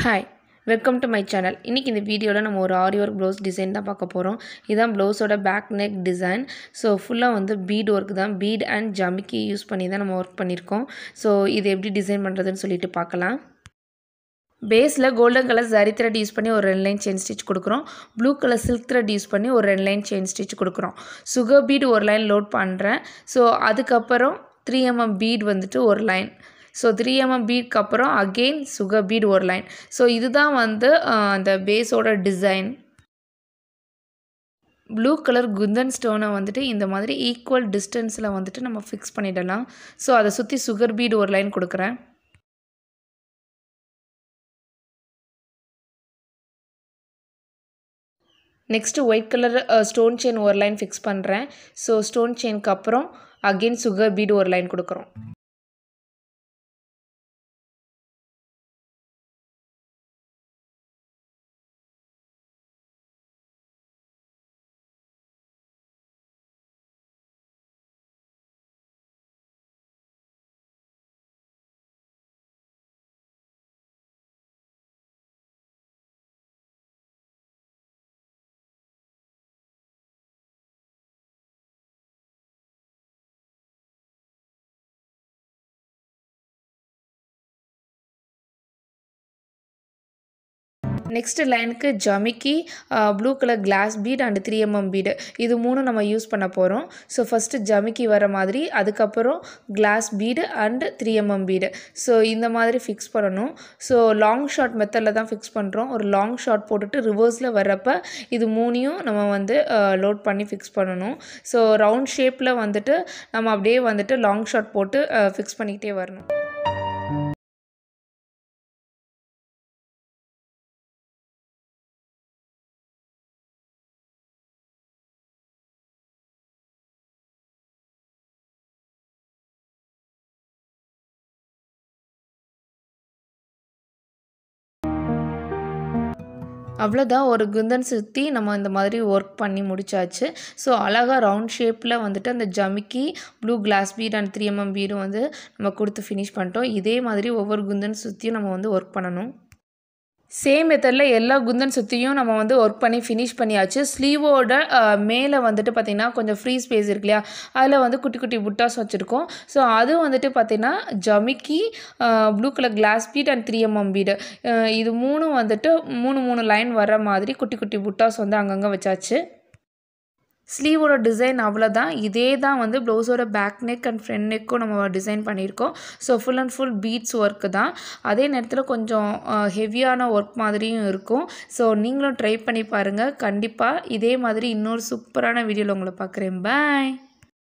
Hi, welcome to my channel. இன்னைக்கு இந்த வீடியோல நம்ம ஒரு ஆரி ஒர்க் ப்ளவுஸ் டிசைன் தான் பார்க்க போறோம். இதான் ப்ளவுஸோட பேக் நெக் டிசைன். ஸோ ஃபுல்லாக வந்து பீட் ஒர்க் தான். பீட் அண்ட் ஜமிக்கி யூஸ் பண்ணி தான் நம்ம ஒர்க் பண்ணியிருக்கோம். ஸோ இது எப்படி டிசைன் பண்ணுறதுன்னு சொல்லிட்டு பார்க்கலாம். பேஸில் golden colour zari thread use பண்ணி ஒரு 2 லைன் செயின் ஸ்டிச் கொடுக்குறோம். Blue colour silk thread use பண்ணி ஒரு 2 லைன் செயின் ஸ்டிச் கொடுக்குறோம். சுகர் பீட் ஒரு லைன் லோட் பண்ணுறேன். ஸோ அதுக்கப்புறம் 3 mm பீட் வந்துட்டு ஒரு லைன். ஸோ 3 mm பீட்க்கு அப்புறம் அகெயின் சுகர் பீட் ஒரு லைன். ஸோ இதுதான் வந்து அந்த பேஸோட டிசைன். ப்ளூ கலர் குந்தன் ஸ்டோனை வந்துட்டு இந்த மாதிரி ஈக்குவல் டிஸ்டன்ஸில் வந்துட்டு நம்ம ஃபிக்ஸ் பண்ணிடலாம். ஸோ அதை சுற்றி சுகர் பீட் ஒரு லைன் கொடுக்குறேன். Next white colour stone chain ஒரு லைன் ஃபிக்ஸ் பண்ணுறேன். ஸோ ஸ்டோன் செயினுக்கு அப்புறம் அகெயின் சுகர் பீட் ஒரு லைன் கொடுக்குறோம். நெக்ஸ்ட்டு லைனுக்கு ஜமிக்கி, blue colour glass bead and 3 mm bead இது மூணும் நம்ம யூஸ் பண்ண போகிறோம். ஸோ ஃபஸ்ட்டு ஜமிக்கி வர மாதிரி, அதுக்கப்புறம் glass bead and 3 mm bead. So இந்த மாதிரி ஃபிக்ஸ் பண்ணணும். ஸோ லாங் ஷார்ட் மெத்தடில் தான் ஃபிக்ஸ் பண்ணுறோம். ஒரு லாங் ஷார்ட் போட்டுட்டு ரிவர்ஸில் வர்றப்ப இது மூணையும் நம்ம வந்து லோட் பண்ணி ஃபிக்ஸ் பண்ணணும். ஸோ ரவுண்ட் ஷேப்பில் வந்துட்டு நம்ம அப்படியே வந்துட்டு லாங் ஷார்ட் போட்டு ஃபிக்ஸ் பண்ணிக்கிட்டே வரணும். அவ்வளோதான், ஒரு குந்தன் சுற்றி நம்ம இந்த மாதிரி ஒர்க் பண்ணி முடிச்சாச்சு. ஸோ அழகாக ரவுண்ட் ஷேப்பில் வந்துட்டு அந்த ஜமிக்கி, blue glass bead and 3 mm பீடும் வந்து நம்ம கொடுத்து ஃபினிஷ் பண்ணிட்டோம். இதே மாதிரி ஒவ்வொரு குந்தன் சுற்றியும் நம்ம வந்து ஒர்க் பண்ணணும். சேம் மெத்தடில் எல்லா குந்தன் சுற்றியும் நம்ம வந்து ஒர்க் பண்ணி ஃபினிஷ் பண்ணியாச்சு. ஸ்லீவோட மேலே வந்துட்டு பார்த்திங்கன்னா கொஞ்சம் ஃப்ரீ ஸ்பேஸ் இருக்கு இல்லையா, அதில் வந்து குட்டி குட்டி புட்டாஸ் வச்சுருக்கோம். ஸோ அது வந்துட்டு பார்த்திங்கன்னா ஜமிக்கி, blue colour glass bead and 3 mm bead இது மூணும் வந்துட்டு 3 லைன் வர மாதிரி குட்டி குட்டி புட்டாஸ் வந்து அங்கங்கே வச்சாச்சு. ஸ்லீவோட டிசைன் அவ்வளோதான். இதே தான் வந்து ப்ளவுஸோட பேக் நெக் அண்ட் ஃப்ரண்ட் நெக்கும் நம்ம டிசைன் பண்ணியிருக்கோம். So full and full beads work தான். அதே நேரத்தில் கொஞ்சம் ஹெவியான ஒர்க் மாதிரியும் இருக்கும். ஸோ நீங்களும் ட்ரை பண்ணி பாருங்கள். கண்டிப்பாக இதே மாதிரி இன்னொரு சூப்பரான வீடியோவில் உங்களை பார்க்குறேன். பாய்.